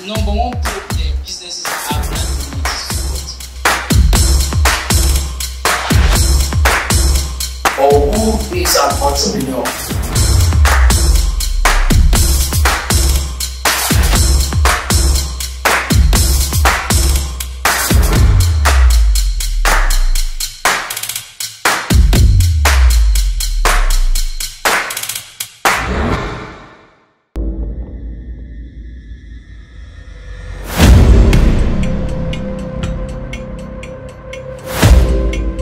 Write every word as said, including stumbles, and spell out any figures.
the number one problem businesses have now is support. Or who is an entrepreneur?